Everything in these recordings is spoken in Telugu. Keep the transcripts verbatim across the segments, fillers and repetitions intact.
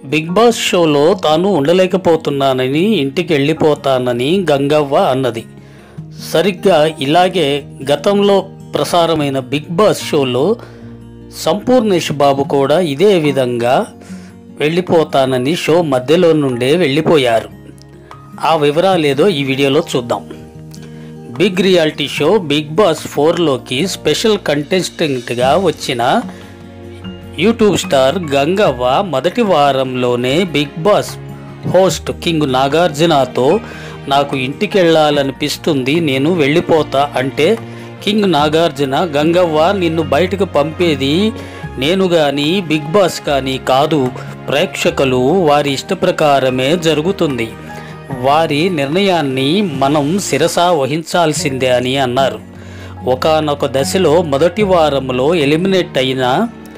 బిగ్ బాస్ షోలో తాను ఉండలేకపోతున్నానని ఇంటికి వెళ్ళిపోతానని గంగవ్వ అన్నది. సరిగ్గా ఇలాగే గతంలో ప్రసారమైన బిగ్ బాస్ షోలో సంపూర్ణేష్బాబు కూడా ఇదే విధంగా వెళ్ళిపోతానని షో మధ్యలో నుండే వెళ్ళిపోయారు. ఆ వివరాలేదో ఈ వీడియోలో చూద్దాం. Big reality show Bigg Boss ఫోర్లోకి స్పెషల్ కంటెస్టెంట్గా వచ్చిన యూట్యూబ్ స్టార్ గంగవ్వ మొదటి వారంలోనే బిగ్ బాస్ హోస్ట్ కింగ్ నాగార్జునతో నాకు ఇంటికి వెళ్ళాలనిపిస్తుంది, నేను వెళ్ళిపోతా అంటే కింగ్ నాగార్జున, గంగవ్వ నిన్ను బయటకు పంపేది నేను కానీ బిగ్ బాస్ కానీ కాదు, ప్రేక్షకులు వారి ఇష్ట ప్రకారమే జరుగుతుంది, వారి నిర్ణయాన్ని మనం శిరస వహించాల్సిందే అని అన్నారు. ఒకానొక దశలో మొదటి వారంలో ఎలిమినేట్ అయిన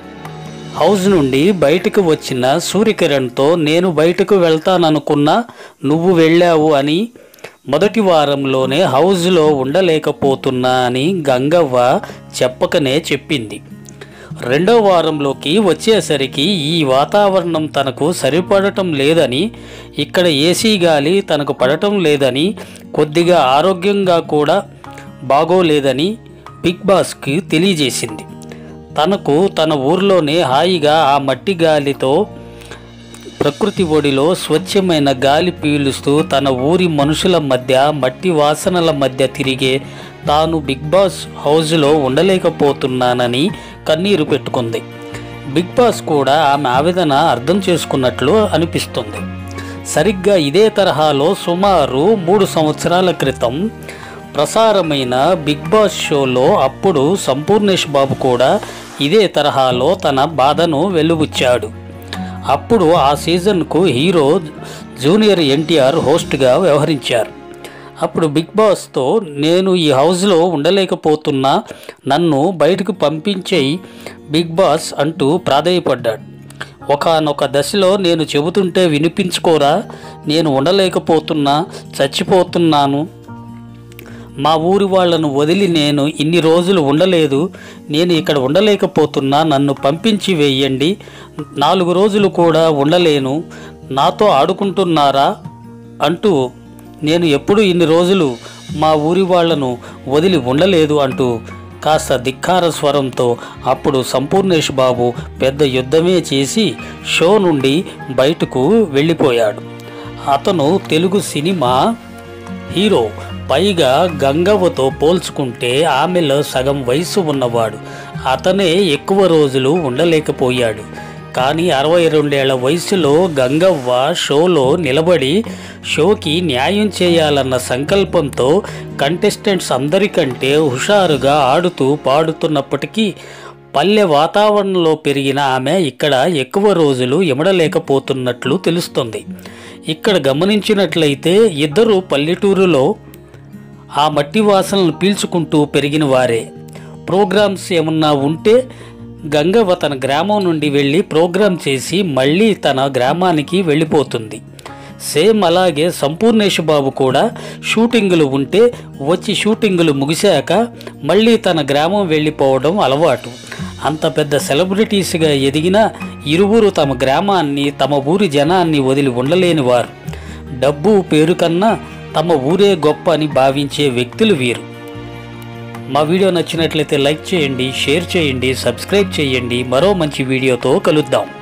హౌస్ నుండి బయటకు వచ్చిన సూర్యకిరణ్తో నేను బయటకు వెళ్తాననుకున్నా నువ్వు వెళ్ళావు అని మొదటి వారంలోనే హౌస్లో ఉండలేకపోతున్నా అని గంగవ్వ చెప్పకనే చెప్పింది. రెండో వారంలోకి వచ్చేసరికి ఈ వాతావరణం తనకు సరిపడటం లేదని, ఇక్కడ ఏసీ గాలి తనకు పడటం లేదని, కొద్దిగా ఆరోగ్యంగా కూడా బాగోలేదని బిగ్ బాస్కి తెలియజేసింది. తనకు తన ఊర్లోనే హాయిగా ఆ మట్టి గాలితో ప్రకృతి ఒడిలో స్వచ్ఛమైన గాలి పీలుస్తూ తన ఊరి మనుషుల మధ్య మట్టి వాసనల మధ్య తిరిగే తాను బిగ్ బాస్ హౌస్లో ఉండలేకపోతున్నానని కన్నీరు పెట్టుకుంది. బిగ్ బాస్ కూడా ఆమె ఆవేదన అర్థం చేసుకున్నట్లు అనిపిస్తుంది. సరిగ్గా ఇదే తరహాలో సుమారు మూడు సంవత్సరాల క్రితం ప్రసారమైన బిగ్ బాస్ షోలో అప్పుడు సంపూర్ణేష్బాబు కూడా ఇదే తరహాలో తన బాధను వెలుబుచ్చాడు. అప్పుడు ఆ సీజన్కు హీరో జూనియర్ ఎన్టీఆర్ హోస్ట్గా వ్యవహరించారు. అప్పుడు బిగ్ బాస్తో నేను ఈ హౌస్లో ఉండలేకపోతున్నా, నన్ను బయటకు పంపించేయి బిగ్ బాస్ అంటూ ప్రాధేయపడ్డాడు. ఒకానొక దశలో నేను చెబుతుంటే వినిపించుకోరా, నేను ఉండలేకపోతున్నా, చచ్చిపోతున్నాను, మా ఊరి వాళ్లను వదిలి నేను ఇన్ని రోజులు ఉండలేదు, నేను ఇక్కడ ఉండలేకపోతున్నా, నన్ను పంపించి వేయండి, నాలుగు రోజులు కూడా ఉండలేను, నాతో ఆడుకుంటున్నారా అంటూ నేను ఎప్పుడు ఇన్ని రోజులు మా ఊరి వాళ్లను వదిలి ఉండలేదు అంటూ కాస్త ధిక్కార స్వరంతో అప్పుడు సంపూర్ణేష్బాబు పెద్ద యుద్ధమే చేసి షో నుండి బయటకు వెళ్ళిపోయాడు. అతను తెలుగు సినిమా హీరో, పైగా గంగవ్వతో పోల్చుకుంటే ఆమెలో సగం వయసు ఉన్నవాడు. అతనే ఎక్కువ రోజులు ఉండలేకపోయాడు. కానీ అరవై రెండేళ్ల వయసులో గంగవ్వ షోలో నిలబడి షోకి న్యాయం చేయాలన్న సంకల్పంతో కంటెస్టెంట్స్ అందరికంటే హుషారుగా ఆడుతూ పాడుతున్నప్పటికీ పల్లె వాతావరణంలో పెరిగిన ఆమె ఇక్కడ ఎక్కువ రోజులు ఇమడలేకపోతున్నట్లు తెలుస్తుంది. ఇక్కడ గమనించినట్లయితే ఇద్దరు పల్లెటూరులో ఆ మట్టి వాసనలను పీల్చుకుంటూ పెరిగిన వారే. ప్రోగ్రామ్స్ ఏమన్నా ఉంటే గంగవ్వ తన గ్రామం నుండి వెళ్ళి ప్రోగ్రాం చేసి మళ్ళీ తన గ్రామానికి వెళ్ళిపోతుంది. సేమ్ అలాగే సంపూర్ణేష్బాబు కూడా షూటింగులు ఉంటే వచ్చి షూటింగులు ముగిశాక మళ్ళీ తన గ్రామం వెళ్ళిపోవడం అలవాటు. అంత పెద్ద సెలబ్రిటీస్గా ఎదిగిన ఇరువురు తమ గ్రామాన్ని, తమ ఊరి జనాన్ని వదిలి ఉండలేని వారు. డబ్బు పేరు కన్నా తమ ఊరే గొప్ప అని భావించే వ్యక్తులు వీరు. మా వీడియో నచ్చినట్లయితే లైక్ చేయండి, షేర్ చేయండి, సబ్స్క్రైబ్ చేయండి. మరో మంచి వీడియోతో కలుద్దాం.